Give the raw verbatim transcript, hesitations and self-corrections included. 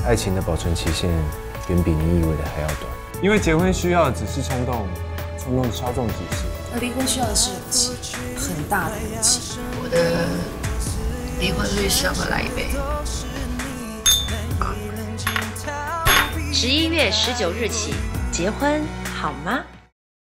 爱情的保存期限远比你以为的还要短。 因为结婚需要的只是冲动，冲动稍纵即逝。 而离婚需要的是勇气，很大的勇气。 我的离婚律师要不要来一杯？ 十一月十九日起，结婚好吗？